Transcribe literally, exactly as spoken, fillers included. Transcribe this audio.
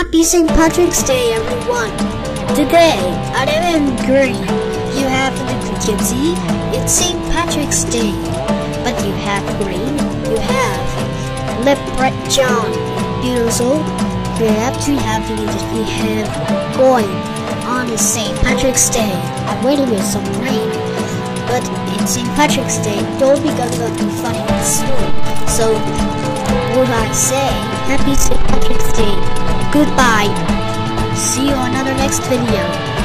Happy Saint Patrick's Day, everyone! Today, other than green, you have a little gypsy. It's Saint Patrick's Day. But you have green, you have Leopard John. Beautiful. Perhaps we have to we have going on the Saint Patrick's Day. I'm waiting with some rain. But in Saint Patrick's Day, don't be gonna be funny in school. So, would I say, Happy Saint Patrick's Day. Goodbye. See you on another next video.